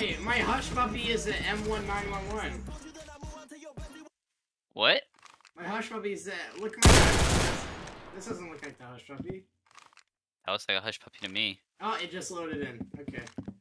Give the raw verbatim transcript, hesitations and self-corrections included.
Hey, my HushPuppy is an M one nine one one. What? My HushPuppy is uh, look at my This doesn't look like the HushPuppy. That looks like a HushPuppy to me. Oh, it just loaded in. Okay.